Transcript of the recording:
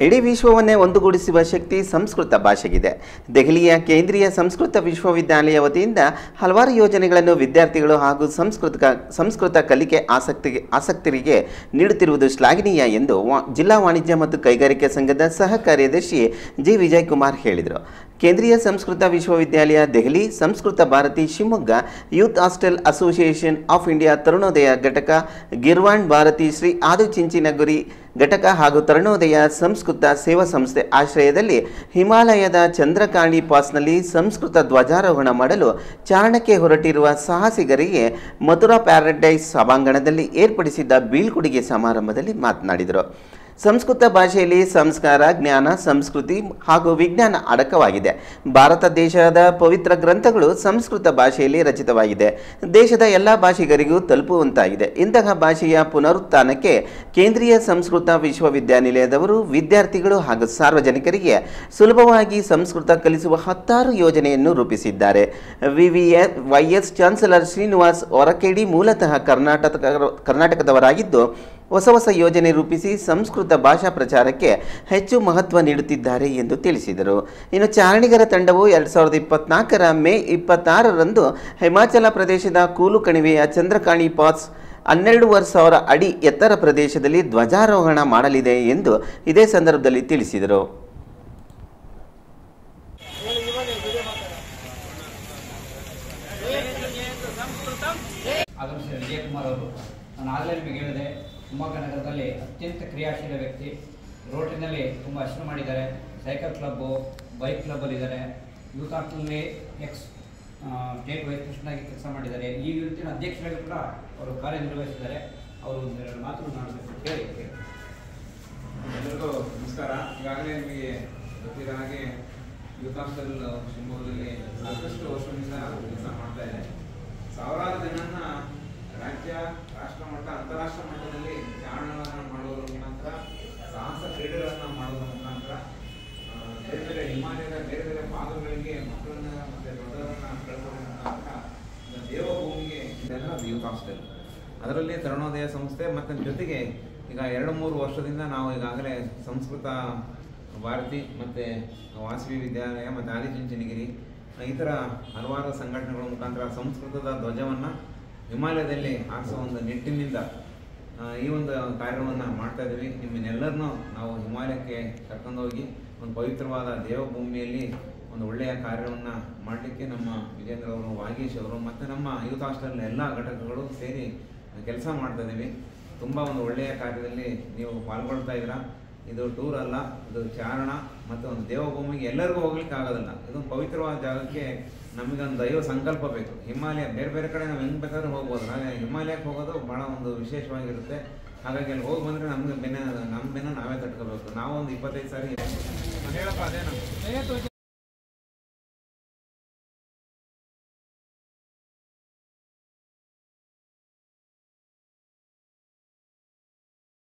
ಇಡೀ ವಿಶ್ವವನ್ನೇ ಒಂದುಗೂಡಿಸುವ ಶಕ್ತಿ ಸಂಸ್ಕೃತ ಭಾಷೆಗಿದೆ. ದೆಹಲಿಯ ಕೇಂದ್ರೀಯ ಸಂಸ್ಕೃತ ವಿಶ್ವವಿದ್ಯಾಲಯ ವತಿಯಿಂದ ಹಲವಾರು ಯೋಜನೆಗಳನ್ನು ವಿದ್ಯಾರ್ಥಿಗಳು ಹಾಗೂ ಸಂಸ್ಕೃತ ಕಲಿಕೆ ಆಸಕ್ತರಿಗೆ ನೀಡುತ್ತಿರುವುದು ಶ್ಲಾಘನೀಯ ಎಂದು ಜಿಲ್ಲಾ ವಾಣಿಜ್ಯ ಮತ್ತು ಕೈಗಾರಿಕಾ ಸಂಘದ ಸಹ ಕಾರ್ಯದರ್ಶಿ ಜಿ ವಿಜಯಕುಮಾರ್ ಹೇಳಿದರು. Kendriya Sanskrit Vishwavidyalaya Delhi, Sanskrit Bharati Shivamogga, youth hostel association of India Tarunodaya ಘಟಕ, ಗಿರ್ವಾಂಡ್ ಭಾರತಿ ಶ್ರೀ ಆದಿಚುಂಚನಗಿರಿ ಘಟಕ ಹಾಗೂ ತರುಣೋದಯ ಸಂಸ್ಕೃತ ಸೇವಾ ಸಂಸ್ಥೆ ಆಶ್ರಯದಲ್ಲಿ ಹಿಮಾಲಯದ ಚಂದ್ರಕಾಣಿ ಪಾಸ್ನಲ್ಲಿ ಸಂಸ್ಕೃತ ಧ್ವಜಾರೋಹಣ ಮಾಡಲು ಚಾರಣಕ್ಕೆ ಹೊರಟಿರುವ ಸಾಹಸಿಗರಿಗೆ ಮಥುರಾ ಪ್ಯಾರಡೈಸ್ ಸಭಾಂಗಣದಲ್ಲಿ ಏರ್ಪಡಿಸಿದ್ದ ಬೀಳ್ಕೊಡುಗೆ ಸಮಾರಂಭದಲ್ಲಿ ಮಾತನಾಡಿದರು. ಸಂಸ್ಕೃತ ಭಾಷೆಯಲ್ಲಿ ಸಂಸ್ಕಾರ, ಜ್ಞಾನ, ಸಂಸ್ಕೃತಿ ಹಾಗೂ ವಿಜ್ಞಾನ ಅಡಕವಾಗಿದೆ. ಭಾರತ ದೇಶದ ಪವಿತ್ರ ಗ್ರಂಥಗಳು ಸಂಸ್ಕೃತ ಭಾಷೆಯಲ್ಲಿ ರಚಿತವಾಗಿದೆ. ದೇಶದ ಎಲ್ಲ ಭಾಷಿಗರಿಗೂ ತಲುಪುವಂತಾಗಿದೆ. ಇಂತಹ ಭಾಷೆಯ ಪುನರುತ್ಥಾನಕ್ಕೆ ಕೇಂದ್ರೀಯ ಸಂಸ್ಕೃತ ವಿಶ್ವವಿದ್ಯಾನಿಲಯದವರು ವಿದ್ಯಾರ್ಥಿಗಳು ಹಾಗೂ ಸಾರ್ವಜನಿಕರಿಗೆ ಸುಲಭವಾಗಿ ಸಂಸ್ಕೃತ ಕಲಿಸುವ 10 ಯೋಜನೆಯನ್ನು ರೂಪಿಸಿದ್ದಾರೆ. ವೈಎಸ್ ಚಾನ್ಸಲರ್ ಶ್ರೀನಿವಾಸ್ ಹೊರಕೇಡಿ ಮೂಲತಃ ಕರ್ನಾಟಕದವರಾಗಿದ್ದು ಹೊಸ ಯೋಜನೆ ರೂಪಿಸಿ ಸಂಸ್ಕೃತ ಭಾಷಾ ಪ್ರಚಾರಕ್ಕೆ ಹೆಚ್ಚು ಮಹತ್ವ ನೀಡುತ್ತಿದ್ದಾರೆ ಎಂದು ತಿಳಿಸಿದರು. ಇನ್ನು ಚಾರಣಿಗರ ತಂಡವು 2024ರ ಮೇ 26ರಂದು ಹಿಮಾಚಲ ಪ್ರದೇಶದ ಕೂಲು ಕಣಿವೆಯ ಚಂದ್ರಕಾಣಿ ಪಾಸ್ 12,500 ಅಡಿ ಎತ್ತರ ಪ್ರದೇಶದಲ್ಲಿ ಧ್ವಜಾರೋಹಣ ಮಾಡಲಿದೆ ಎಂದು ಇದೇ ಸಂದರ್ಭದಲ್ಲಿ ತಿಳಿಸಿದರು. ನಾನು ಆಗಲೇ ನಿಮಗೆ ಹೇಳಿದೆ, ಶಿವಮೊಗ್ಗ ನಗರದಲ್ಲಿ ಅತ್ಯಂತ ಕ್ರಿಯಾಶೀಲ ವ್ಯಕ್ತಿ. ರೋಟರಿನಲ್ಲಿ ತುಂಬ ಹೆಸರು ಮಾಡಿದ್ದಾರೆ. ಸೈಕಲ್ ಕ್ಲಬ್ಬು, ಬೈಕ್ ಕ್ಲಬ್ಬಲ್ಲಿದ್ದಾರೆ. ಯೂತ್ ಹಾಸ್ಟೆಲ್ನಲ್ಲಿ ಸ್ಟೇಟ್ ವೈಸ್ ಪ್ರೆಸಿಡೆಂಟಾಗಿ ಕೆಲಸ ಮಾಡಿದ್ದಾರೆ. ಈ ಯೂತಿನ ಅಧ್ಯಕ್ಷರಾಗಿ ಕೂಡ ಅವರು ಕಾರ್ಯನಿರ್ವಹಿಸಿದ್ದಾರೆ. ಅವರು ಒಂದೆರಡು ಮಾತು ಮಾಡಬೇಕು ಹೇಳಿ. ಎಲ್ಲರಿಗೂ ನಮಸ್ಕಾರ. ಈಗಾಗಲೇ ನಿಮಗೆ ಗೊತ್ತಿರೋ ಹಾಗೆ ಯೂತ್ ಹಾಸ್ಟೆಲ್ ಶಿವಮೊಗ್ಗದಲ್ಲಿ ಸಾಕಷ್ಟು ವರ್ಷದಿಂದ ಕೆಲಸ ಮಾಡ್ತಾ ಇದೆ. ಸಾವಿರಾರು ಜನನ್ನ ರಾಜ್ಯ, ರಾಷ್ಟ್ರ ಮಟ್ಟ, ಅಂತಾರಾಷ್ಟ್ರ ಮಟ್ಟದಲ್ಲಿ ಚಾರಣಗಳನ್ನು ಮಾಡುವುದರ ಮುಖಾಂತರ, ಸಾಹಸ ಕ್ರೀಡೆಗಳನ್ನು ಮಾಡುವುದರ ಮುಖಾಂತರ ಬೇರೆ ಬೇರೆ ಹಿಮಾಲಯದ ಬೇರೆ ಬೇರೆ ಭಾಗಗಳಿಗೆ ಮಕ್ಕಳನ್ನ ಮತ್ತೆ ದೊಡ್ಡವರನ್ನ ಕಳ್ಕೊಳ್ಳೋ ಮುಖಾಂತರ ದೇವಭೂಮಿಗೆ ಇದೆಲ್ಲ ಯೂತ್ ಹಾಸ್ಟೆಲ್. ಅದರಲ್ಲಿ ತರುಣೋದಯ ಸಂಸ್ಥೆ ಮತ್ತು ಜೊತೆಗೆ ಈಗ 2-3 ವರ್ಷದಿಂದ ನಾವು ಈಗಾಗಲೇ ಸಂಸ್ಕೃತ ಭಾರತಿ ಮತ್ತು ವಾಸವಿ ವಿದ್ಯಾಲಯ ಮತ್ತು ಆದಿಚುಂಚನಗಿರಿ ಈ ಥರ ಹಲವಾರು ಸಂಘಟನೆಗಳ ಮುಖಾಂತರ ಸಂಸ್ಕೃತದ ಧ್ವಜವನ್ನು ಹಿಮಾಲಯದಲ್ಲಿ ಹಾರಿಸುವ ಒಂದು ನಿಟ್ಟಿನಿಂದ ಈ ಒಂದು ಕಾರ್ಯವನ್ನು ಮಾಡ್ತಾ ಇದ್ದೀವಿ. ನಿಮ್ಮನ್ನೆಲ್ಲರನ್ನೂ ನಾವು ಹಿಮಾಲಯಕ್ಕೆ ಕರ್ಕೊಂಡೋಗಿ ಒಂದು ಪವಿತ್ರವಾದ ದೇವಭೂಮಿಯಲ್ಲಿ ಒಂದು ಒಳ್ಳೆಯ ಕಾರ್ಯವನ್ನು ಮಾಡಲಿಕ್ಕೆ ನಮ್ಮ ವಿಜೇಂದ್ರ ಅವರು, ವಾಗೀಶ್ ಅವರು ಮತ್ತು ನಮ್ಮ ಯೂತ್ ಹಾಸ್ಟೆಲ್ ಎಲ್ಲ ಘಟಕಗಳು ಸೇರಿ ಕೆಲಸ ಮಾಡ್ತಾ ಇದ್ದೀವಿ. ತುಂಬ ಒಂದು ಒಳ್ಳೆಯ ಕಾರ್ಯದಲ್ಲಿ ನೀವು ಪಾಲ್ಗೊಳ್ತಾ ಇದ್ದೀರಾ. ಇದು ಟೂರ್ ಅಲ್ಲ, ಇದು ಚಾರಣ ಮತ್ತು ಒಂದು ದೇವಭೂಮಿಗೆ ಎಲ್ಲರಿಗೂ ಹೋಗ್ಲಿಕ್ಕೆ ಆಗೋದಿಲ್ಲ. ಇದೊಂದು ಪವಿತ್ರವಾದ ಜಾಗಕ್ಕೆ ನಮಗೊಂದು ದೈವ ಸಂಕಲ್ಪ ಬೇಕು. ಹಿಮಾಲಯ ಬೇರೆ ಬೇರೆ ಕಡೆ ನಾವು ಹೆಂಗೆ ಬೇಕಾದ್ರೂ ಹೋಗ್ಬೋದು, ಹಾಗೆ ಹಿಮಾಲಯಕ್ಕೆ ಹೋಗೋದು ಭಾಳ ಒಂದು ವಿಶೇಷವಾಗಿರುತ್ತೆ. ಹಾಗಾಗಿ ಅಲ್ಲಿ ಹೋಗಿ ಬಂದರೆ ನಮ್ಮ ಬೆನ್ನ ನಾವೇ ತಟ್ಕೋಬೇಕು. ನಾವೊಂದು 25 ಸಾರಿ ಹೇಳಪ್ಪ ಅದೇ